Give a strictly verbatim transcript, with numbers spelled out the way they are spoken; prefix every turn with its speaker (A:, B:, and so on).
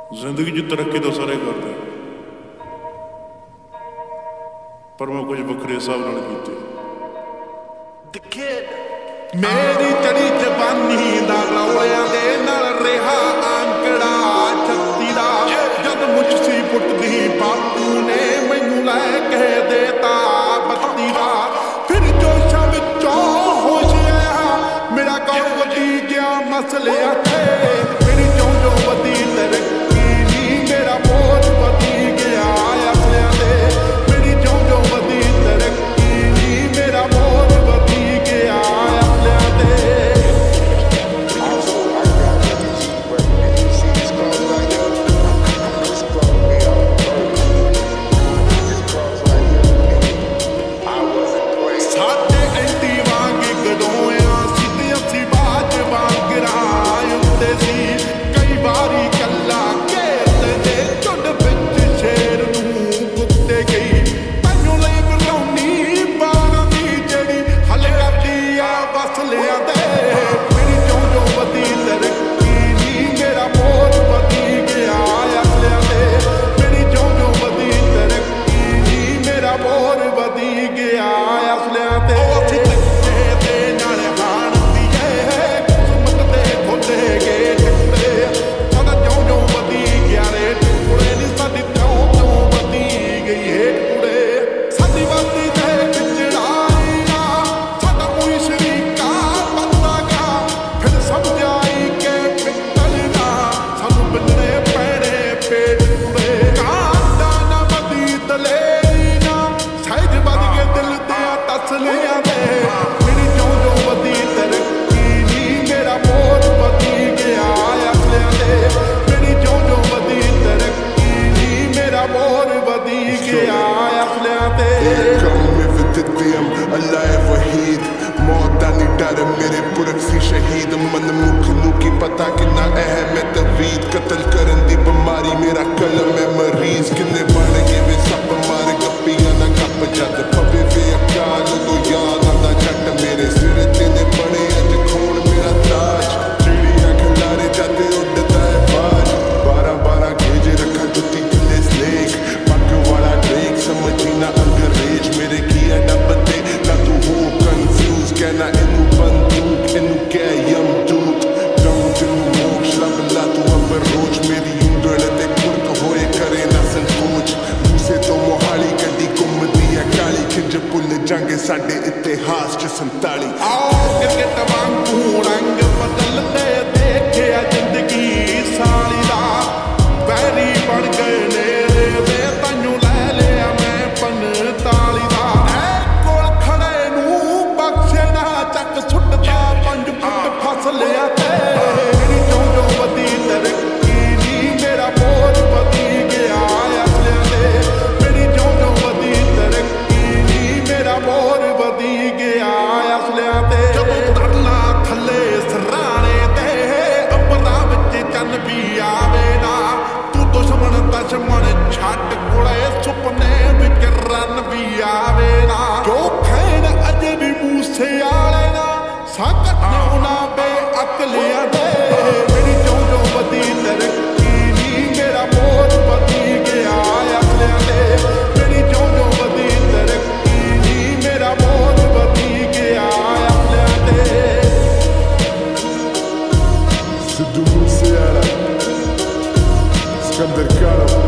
A: जिंदगी च तरक्की तो सारे करते, पर मैं कुछ बखरे हिसाब नाल कीती।
B: मेरी चढ़ी जवानी दा रौलियां दे नाल रिहा आंकड़ा छत्ती दा, जद मुझसी पुटदी बापू ने मैनू लैके देता बत्ती दा। फिर जोशां विचों होश आया, मेरा कौल वधी गया मसलियां ते। मेरी चौं जो वधी तरक्की नी, मेरा बोझ वधी गया असलियां ते। मेरी चौं जो वधी तरक्की नी, मेरा बोझ वधी गया असलियां ते। साडे एंटी वांग गडोया सीधे असी बाज वांग राय उत्ते सी। कई बारी कल्ला घेरते दे झुंड विच शेर नूं कुत्ते गई। तैनूं लई बरौनी बारां दी जेड़ी हल करदी आ वसलियां ते। मेरी चौं जो वधी तरक्की नी, मेरा बोझ वधी गया असलियां ते। मेरी चौं जो वधी तरक्की नी, मेरा बोझ वधी गया असलियां ते। ਅਸੀਂ ਧੱਕੇ ਦੇ ਨਾਲ ਹਾਣਦੀ ਏ, ਕਿਸਮਤ ਦੇ ਖੋਲੇ ਗਏ ਟੁੱਟੇ। ਸਾਡਾ ਜਿਉਂ ਜਿਉਂ ਵਧੀ ਗਿਆ ਰੇਟ ਕੁੜੇ ਨੀ, ਸਾਡੀ ਤਿਉਂ ਤਿਉਂ ਵਧੀ ਗਈ ਹੇਠ ਕੁੜੇ। ਸਾਡੀ ਵਾਦੀ ਦੇ ਵਿਚੜਾਈ ਨਾ, ਸਾਡਾ ਕੋਈ ਸ਼ਰੀਕਾ ਬਣਦਾ ਗਿਆ। ਫਿਰ ਸਮਝ ਆਈ ਕਿ ਪਿੱਤਲਣਾ ਸਾਨੂੰ ਬਿਲਣੇ ਪੈਣੇ ਪੇਟ ਕੁੜੇ। ਕਾਂਡਾ ਨਾ ਵਧੀ ਦਲੇਰੀ ਨਾ, ਸਹਿਜ ਵੱਧ ਕੇ ਦਿਲ ਦੀਆਂ ਤਸਲੀਆਂ ਦੇ। ਮੇਰੀ ਚੌਂ ਜੋ ਵਧੀ ਤਰੱਕੀ ਨੀ, ਮੇਰਾ ਬੋਝ ਵਧੀ ਗਿਆ ਅਸਲਿਆਂ ਤੇ। ਮੇਰੀ ਚੌਂ ਜੋ ਵਧੀ ਤਰੱਕੀ ਨੀ, ਮੇਰਾ ਬੋਝ ਵਧੀ ਗਿਆ ਅਸਲਿਆਂ ਤੇ। मौत दा नी डर मेरे पुरख सी शहीद। मन मुख नू की पता किन्ना अहम है तवीद। कतल करन दी बमारी मेरा कलम है मरीज। किन्ने बन गए वे सप मार गप्पियां ना गप जद पवे वे अकाल तो याद आंदा जट। मेरे सिर ते ने बने अज खून मेरा ताज। चिड़ियां खिलारे जद उड़दा है बाज। बारह बारह गेज रखा जुत्ती थल्ले स्नेक। पग वाला ड्रेक समझी ना अंग्रेज। मेरे किया डब ते ना तू हो कंफ्यूज। कहना इनू बंदूक इनू क्या यमदूत। रंग इनू मोक्ष लब ला तू अबर रोज। मेरी उंगल ते खुरक होए करे ना संकोच। दूसरे तो मोहाली गड्डी घुमदी है काली। खिंज पुल जांगे साडे इतिहास च संताली। आओ क्रिकेट वांगू रंग बदलते देखिया जिंदगी साली दा। बैरी बन गए नेरे वे तैनू लै लिया मैं पंताली दा। ऐ कोल खड़े नू बख्शे ना चक सुटदा पंज फुट फसलिया ते। मेरी चौं जो वधी तरक्की नी, मेरा बोझ वधी गया असलियां ते। मेरी चौं जो वधी तरक्की नी, मेरा बोझ वधी गया असलियां ते। ਜਦੋਂ ਤਰਨਾ ਥੱਲੇ ਸਰਾਣੇ ਤੇ, ਅੰਬਰਾਂ ਵਿੱਚ ਚੰਨ ਵੀ ਆਵੇ ਨਾ। ਤੂੰ ਦੁਸ਼ਮਣ ਦੁਸ਼ਮਣ ਛੱਡ ਕੋਲੇ, ਸੁਪਨੇ ਵਿੱਚ ਰਨ ਵੀ ਆਵੇ ਨਾ। ਜੋ ਖੈਣ ਅਜੇ ਵੀ ਮੂਸੇ ਵਾਲੇ ਨਾ, ਸੰਕਟ ਨੇ ਨਾ ਬੇਅਕਲੀਆਂ ਦੇ। ਮੇਰੀ ਚੌਂ ਜੋ ਵਧੀ ਤਰੱਕੀ ਨੀ, ਮੇਰਾ ਬੋਝ ਵਧੀ ਗਿਆ ਅਸਲਿਆਂ ਤੇ। ਮੇਰੀ ਚੌਂ ਜੋ ਵਧੀ ਤਰੱਕੀ ਨੀ, ਮੇਰਾ ਬੋਝ ਵਧੀ ਗਿਆ ਅਸਲਿਆਂ ਤੇ। Sidhumosewala, Skandar Kalo।